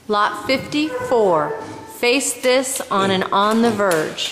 Lot 54. Face this on and on the verge.